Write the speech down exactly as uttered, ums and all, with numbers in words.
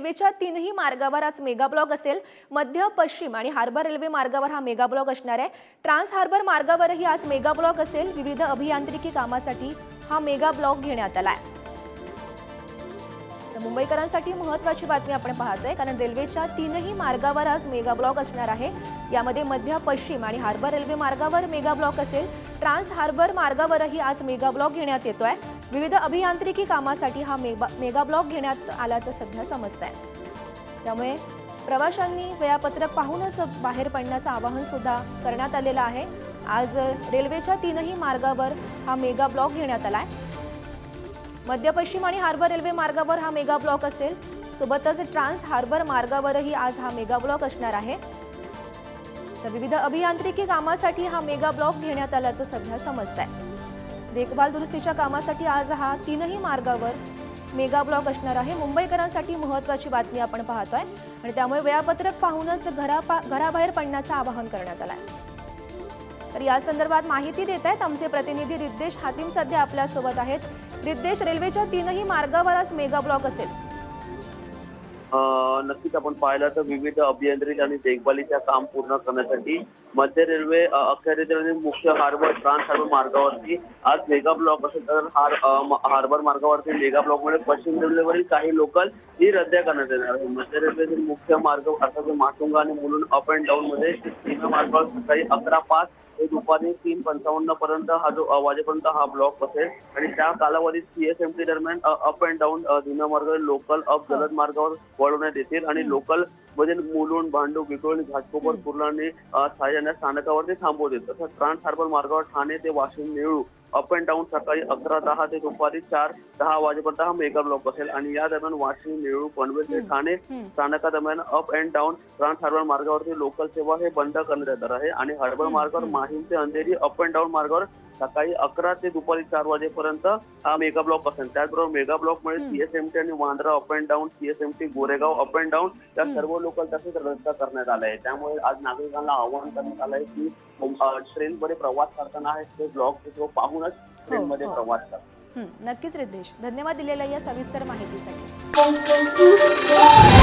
रेल्वेच्या तीनही मार्गावर आज मेगा ब्लॉक असेल। मध्य पश्चिम आणि हार्बर रेल्वे मार्गावर हा मेगा ब्लॉक असणार आहे। ट्रान्स हार्बर मार्गावरही आज मेगा ब्लॉक असेल। विविध अभियांत्रिकी कामासाठी हा मेगा ब्लॉक घेण्यात आला आहे। मुंबईकरांसाठी महत्त्वाची बातमी आपण पाहतोय, कारण रेल्वेच्या तीनही मार्गावर आज मेगा ब्लॉक असणार आहे। यामध्ये मध्य पश्चिम आणि हार्बर रेल्वे मार्गावर मेगा ब्लॉक असेल। ट्रान्स हार्बर मार्गावरही आज मेगा ब्लॉक घेण्यात येतोय। विविध अभियांत्रिकी कामासाठी हा मेगा ब्लॉक घेण्यात आल्याचं सध्या समजतंय। त्यामुळे प्रवाशांनी वेळापत्रक पाहूनच बाहेर पडण्याचं आवाहन सुद्धा करण्यात आलेलं आहे। आज रेल्वेच्या तीनही मार्गावर हा मेगा ब्लॉक घेण्यात आलाय। मध्य पश्चिम आणि हार्बर रेल्वे मार्गावर हा मेगा ब्लॉक असेल। सोबतच ट्रान्स हार्बर मार्गावरही आज हा मेगा ब्लॉक असणार आहे। तर विविध अभियांत्रिकी कामासाठी हा मेगा ब्लॉक घेण्यात आल्याचं सध्या समजतंय। देखभाल दुरुस्तीच्या कामासाठी आज हा तीनही मार्गावर मेगा ब्लॉक असणार आहे। मुंबईकरांसाठी महत्त्वाची बातमी आपण पाहतोय आणि त्यामुळे वेळापत्रक पाहूनच घरा घराबाहेर पडण्याचं आवाहन करण्यात आलंय। तर या संदर्भात माहिती देत आहेत आमचे प्रतिनिधी रिद्देश हातीम, सध्या आपल्या सोबत आहेत। रिद्देश, रेल्वेच्या तीनही मार्गावर आज मेगा ब्लॉक असेल। नक्कीच आपण पाहिलं तर विविध अभियांत्रिकी आणि देखभालीचे काम पूर्ण करण्यासाठी मध्य रेल्वे अखेरीस आणि मुख्य हार्बर ट्रान्स हार्बर मार्गावरती आज मेगा ब्लॉक असेल। तर हार हार्बर मार्गावरती मेगा ब्लॉकमुळे पश्चिम रेल्वेवरील काही लोकल ही रद्द करण्यात येणार आहे। मध्य रेल्वेतील मुख्य मार्ग अर्थात माटुंगा आणि मुलुंड अप अँड डाऊन मध्ये तीन मार्गावर सकाळी अकरा पाच ते दुपारी तीन पंचावन्न पर्यंत हा जो वाजेपर्यंत हा ब्लॉक असेल आणि त्या कालावधीत सीएसएमटी दरम्यान अप अँड डाऊन धीम्या मार्गावर लोकल अप जलद मार्गावर वळवण्यात येतील आणि लोकल मध्ये मुलुंड, भांडूप, विक्रोळी, घाटकोपर, कुर्ला आणि सायन या स्थानकावरती थांबवतील। तसंच ट्रान्स हार्बर मार्गावर ठाणे ते Washim, Nerul up and down सकाळी अकरा दहा ते दुपारी चार दहा वाजेपर्यंत हा मेगा ब्लॉक असेल आणि या दरम्यान वाशिम, नेरूळ, पनवेल ते ठाणे स्थानकादरम्यान up and down trans harbour मार्गावरती लोकल सेवा हे बंद करण्यात येणार आहे आणि हार्बर मार्गावर माहीम ते अंधेरी अप अँड डाऊन मार्गावर सकाळी अकरा ते दुपारी चार वाजेपर्यंत हा मेगा ब्लॉक असेल। त्याचबरोबर मेगा ब्लॉकमुळे सीएसएमटी आणि Vandra up and down, CSMT Goregaon up and down या सर्व लोकल तसेच रद्द करण्यात आले आहे। त्यामुळे आज नागरिकांना आवाहन करण्यात आलं आहे की ट्रेनमध्ये प्रवास करताना हे ब्लॉक पाहूनच ट्रेनमध्ये प्रवास करा। नक्कीच रिद्देश, धन्यवाद दिलेल्या या सविस्तर माहितीसाठी।